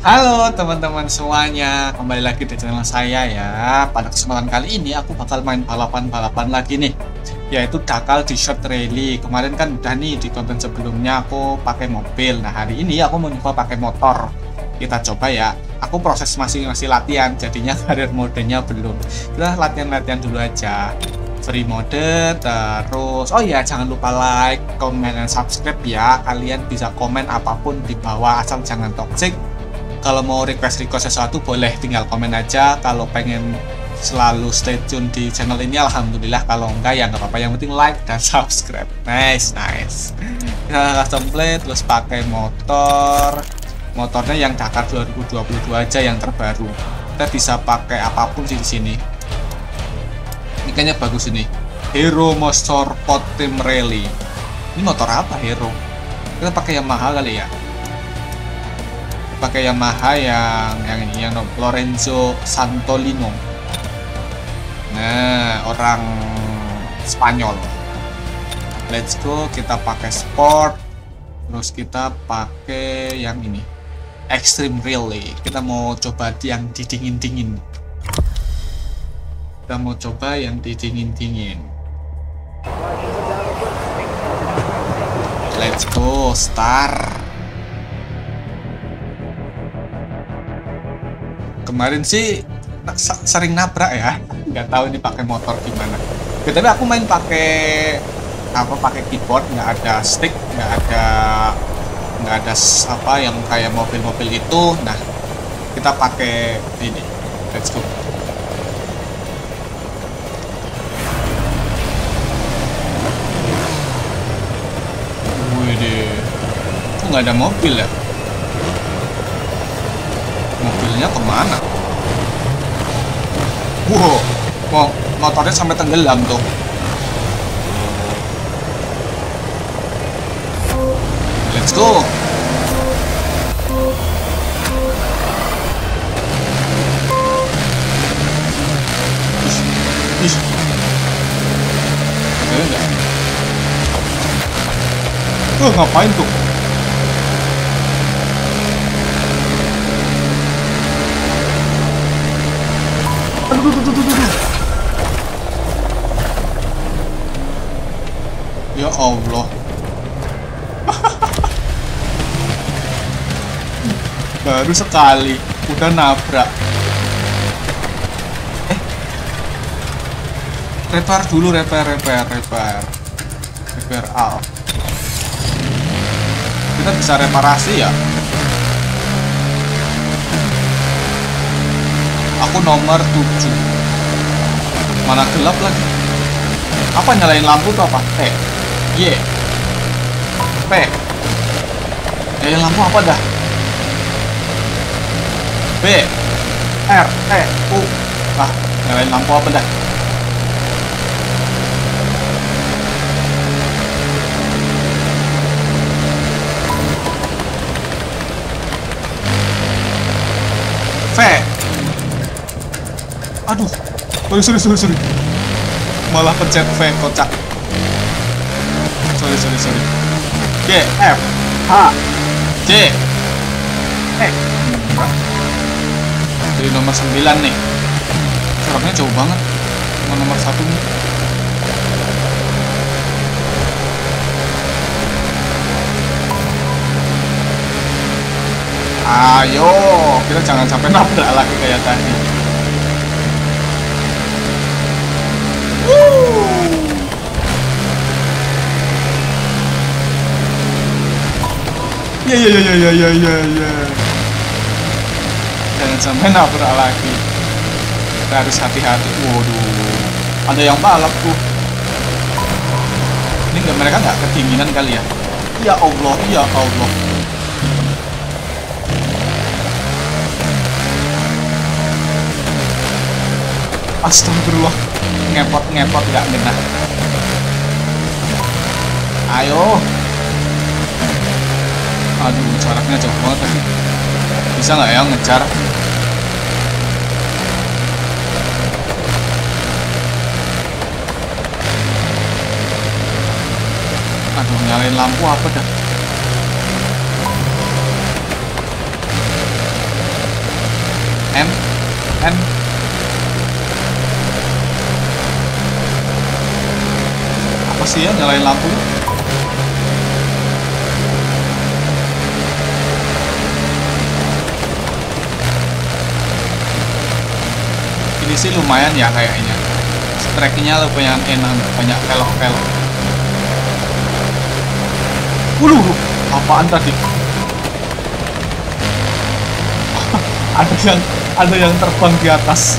Halo teman-teman semuanya, kembali lagi di channel saya ya. Pada kesempatan kali ini aku bakal main balapan-balapan lagi nih, yaitu Dakar di Short Rally. Kemarin kan udah nih di konten sebelumnya aku pakai mobil. Nah hari ini aku mau nyoba pakai motor. Kita coba ya. Aku proses masih latihan, jadinya karir modenya belum. Kita latihan-latihan dulu aja. Free mode terus. Oh ya, jangan lupa like, comment, dan subscribe ya. Kalian bisa komen apapun di bawah asal jangan toxic. Kalau mau request sesuatu boleh tinggal komen aja. Kalau pengen selalu stay tune di channel ini alhamdulillah, kalau enggak ya nggak apa-apa, yang penting like dan subscribe. Nice. Kita custom plate terus pakai motornya yang Dakar 2022 aja, yang terbaru. Kita bisa pakai apapun sih di sini. Ini kayaknya bagus ini, Hero Motorsport Team Rally. Ini motor apa Hero? Kita pakai Yamaha kali ya. Pakai Yamaha yang ini, yang Lorenzo Santolino. Nah, orang Spanyol. Let's go, kita pakai sport. Terus kita pakai yang ini, Extreme Rally. Kita mau coba yang didingin-dingin. Let's go, start. Kemarin sih sering nabrak ya, nggak tahu ini pakai motor gimana. Ya, tapi aku main pakai keyboard, nggak ada stick, nggak ada apa yang kayak mobil-mobil itu. Nah, kita pakai ini. Let's go. Wih, kok nggak ada mobil ya? Mobilnya kemana? Wow, motornya sampai tenggelam tuh. Let's go. Ngapain tuh? Aduh. Ya Allah. Baru sekali udah nabrak. Repair dulu, repair all. Kita bisa reparasi ya. Aku nomor 7. Mana gelap lagi. Apa, nyalain lampu tuh apa? Y P. Nyalain lampu apa dah? B R E U. Nyalain lampu apa dah? V. Aduh, sorry. Malah pencet V, kocak. Sorry. G, F, H, J, E. Jadi nomor 9 nih. Jaraknya jauh banget sama nomor 1 nih. Ayo, kita jangan sampai nabrak lagi kayak tadi. Ya. Jangan sampai nabrak lagi. Kita harus hati-hati. Waduh, ada yang balap tuh. Ini mereka nggak kedinginan kali ya? Ya Allah. Astagfirullah, ngepot nggak kena. Ayo. Aduh, jaraknya jauh banget tadi. Bisa nggak ya ngejar? Aduh, nyalain lampu apa dah? N. Apa sih ya nyalain lampu? Ini sih lumayan ya kayaknya. Tracknya lumayan enak, banyak kelok-kelok. Apaan tadi? ada yang terbang di atas.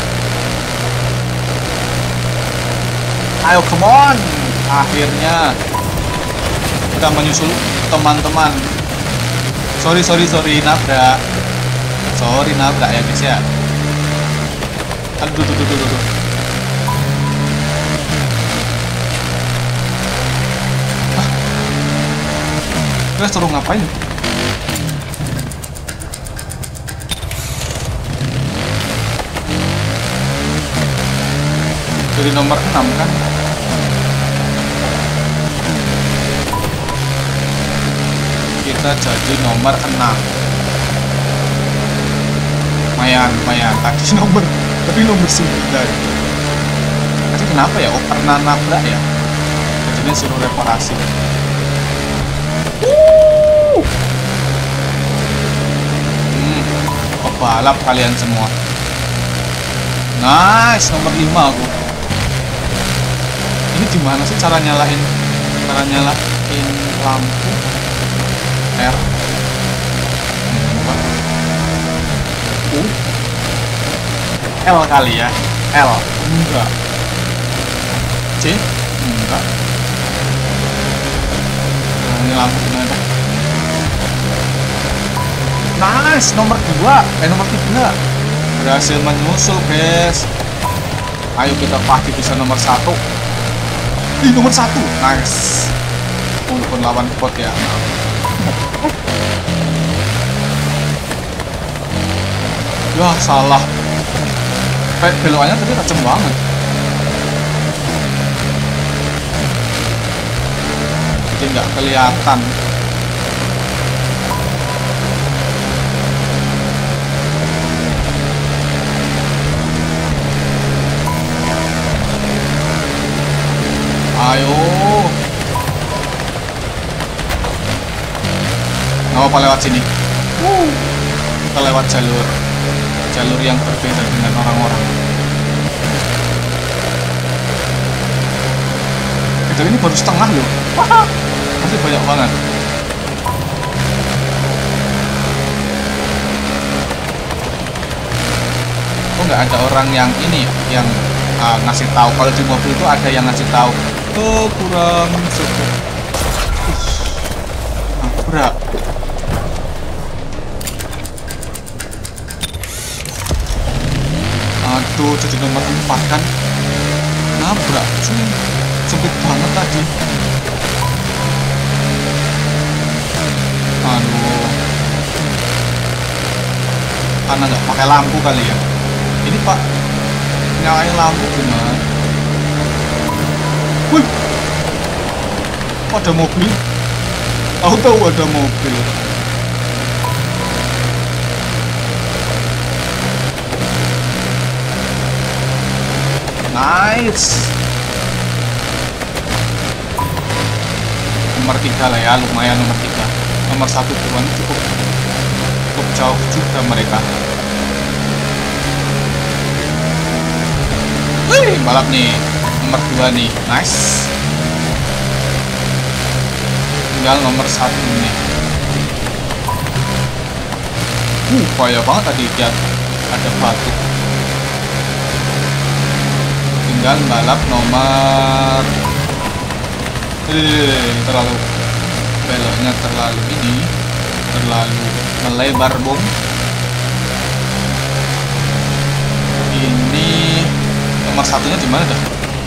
Ayo, come on. Akhirnya kita menyusul teman-teman. Sorry nabrak. Sorry nabrak ya guys ya. Aduh. Kita suruh ngapain? Jadi nomor 6 kan? Kita jadi nomor 6. Lumayan. Tapi nomor 9. Tadi kenapa ya? Oh, pernah nabrak ya? Jadinya suruh reparasi. Balap kalian semua. Nice, nomor 5 aku. Ini gimana sih cara nyalain lampu? R. L kali ya. L. Enggak. C. Enggak. Nah, ini lampu gimana? Nice, nomor 3 berhasil menyusul guys. Ayo kita pasti bisa nomor 1. Di nomor 1, nice. Walaupun lawan bot ya. Ya salah. Belokannya tadi tajam banget. Jadi nggak kelihatan. Ayo. Nggak apa lewat sini. Kita lewat jalur yang berbeda dengan orang-orang. Kita ini baru setengah loh. Masih banyak banget. Kok nggak ada orang yang ini yang ngasih tahu? Kalau di mobil itu ada yang ngasih tahu. Oh, kurang cukup. Nabrak. Aduh, jadi nomor 4 kan. Nabrak cuy. Sempit banget tadi. Aduh. Karena nggak pakai lampu kali ya. Ini Pak, nyalain lampu gimana? Wih, ada mobil. Aku tahu ada mobil. Nice. Nomor 3 lah ya, lumayan nomor 3. Nomor 1 tuan cukup jauh juga mereka. Wih, balap nih. Nomor 2 nih, nice. Tinggal nomor 1 nih. Bahaya banget tadi dia ada batu. Tinggal balap nomor terlalu beloknya terlalu melebar bom. Ini nomor 1-nya di mana dah?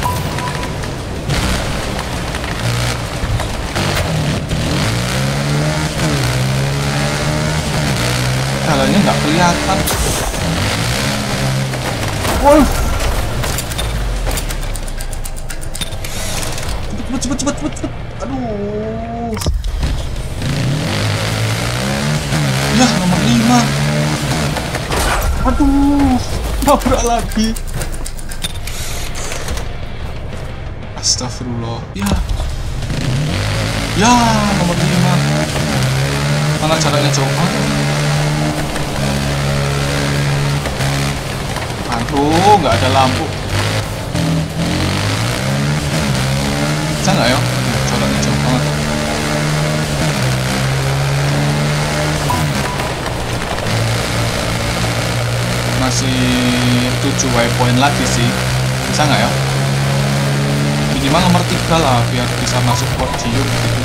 Jalannya nggak kelihatan. Woi, cepet. Aduh. Ya, nomor 5. Aduh. nabrak lagi. Astagfirullah. Ya nomor 5. Mana caranya coba? Aduh, nggak ada lampu. Bisa nggak ya? Caranya jauh banget. Masih 7 waypoint lagi sih. Bisa nggak ya? Minimal nomor 3 lah biar bisa masuk podium gitu.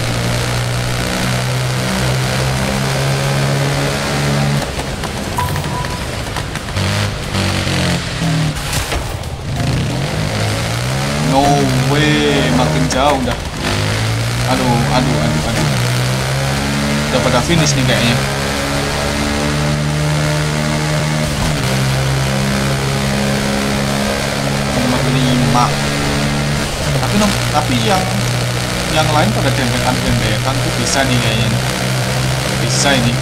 No way, makin jauh dah. Aduh. Udah pada finish nih kayaknya. Nomor 5. Tapi yang lain pada dempetan tuh bisa nih kayaknya. Bisa ini.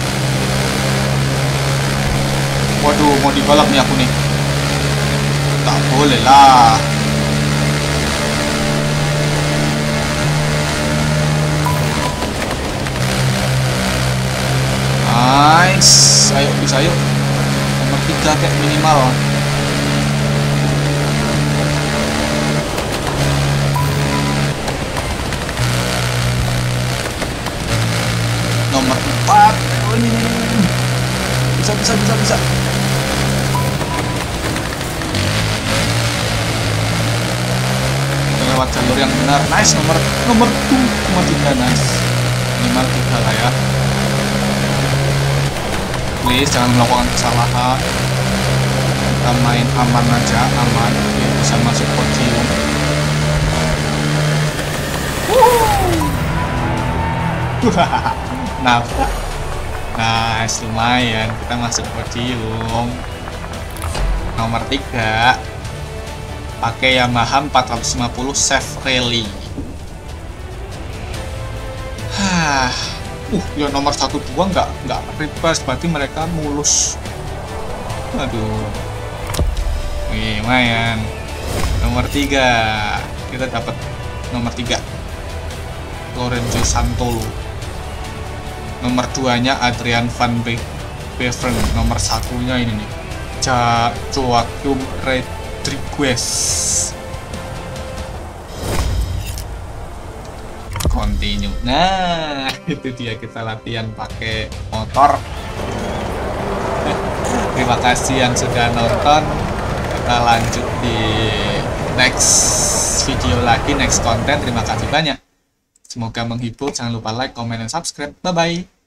Waduh, mau dibalap nih aku nih. Tak boleh lah. Nice. Ayo, bisa yuk. Nomor 3 kayak minimal. Nomor 4. Oh, ini. Bisa. Lewat jalur yang benar. Nice, nomor 2,3. Nice. Minimal 3 lah ya. Please jangan melakukan kesalahan. Kita main aman aja, aman biar bisa masuk podium. Nabrak. Nice, lumayan kita masuk podium. Nomor 3 pakai Yamaha 450 Safe Rally. Ya nomor 1, 2 nggak reverse, berarti mereka mulus. Aduh. Wih, lumayan. Nomor 3 kita dapat nomor 3 Lorenzo Santolo. Nomor 2-nya Adrian van Beveren. Nomor 1-nya ini nih Joaquim Rodriguez. Continue. Nah, itu dia kita latihan pakai motor. Terima kasih yang sudah nonton. Kita lanjut di next video lagi, next konten. Terima kasih banyak. Semoga menghibur. Jangan lupa like, comment, dan subscribe. Bye bye.